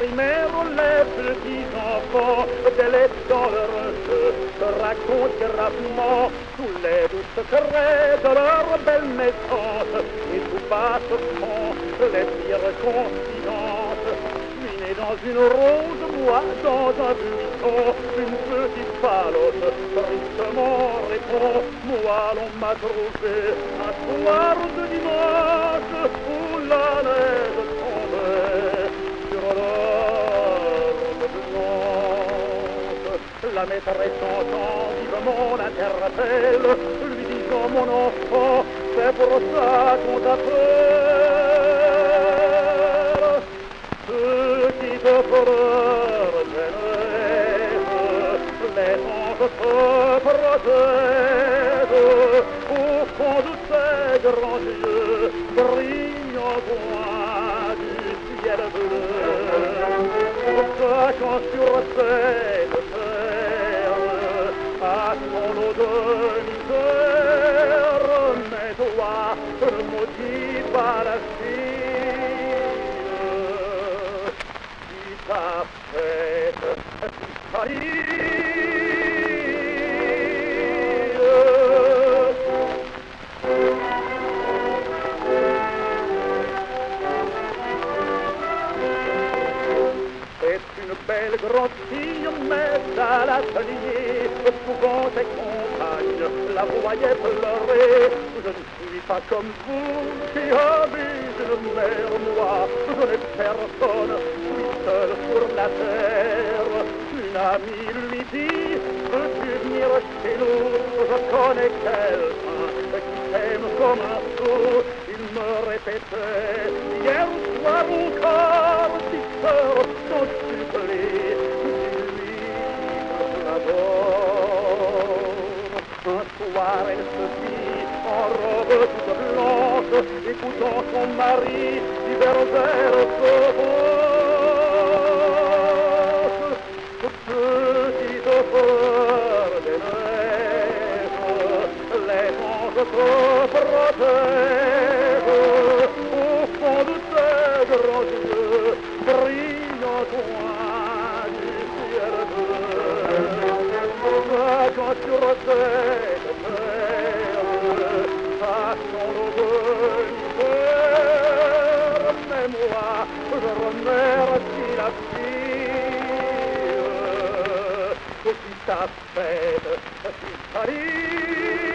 primaire, les petits enfants, dès les temps heureux, se racontent gravement tous les doux secrets de leur belle naissance, et tout passe au fond, les pires confidences. Je suis né dans une rose, moi dans un buisson, une petite palote, tristement répond, moi l'on m'a trouvé un soir de dimanche, où la neige tombait sur l'herbe blanche. La maîtresse entend vivement l'interpelle, lui disant mon enfant, c'est pour ça qu'on t'appelle. Ceux qui te pleurent des neiges, les anges te protègent, au fond de ces grands yeux, brillants loin du ciel bleu. Sachant sur cette terre, à son lot de misère, mais toi, ne maudis pas la fille qui t'a faite trahir. C'est une belle grande fille, mais à l'atelier, souvent ses compagnes la voyaient pleurer. Je ne suis pas comme vous, qui avez une mère, moi, je n'ai personne, je suis seul sur la terre. Une amie lui dit, veux-tu venir chez nous? Je connais quelqu'un qui t'aime comme un sou. Il me répétait, hier soir encore, petite sœur, ton supplie, dis-lui d'abord. Un soir, elle se vit en robe toute blanche, écoutant son mari divers vers se voce. Petite fleur des neiges, les anges te protègent, au fond de tes grands yeux, brillants loin du ciel bleu. Quand sur cette terre, à son lot de misère, mais moi, je remercie la fille qui t'a fait si salir.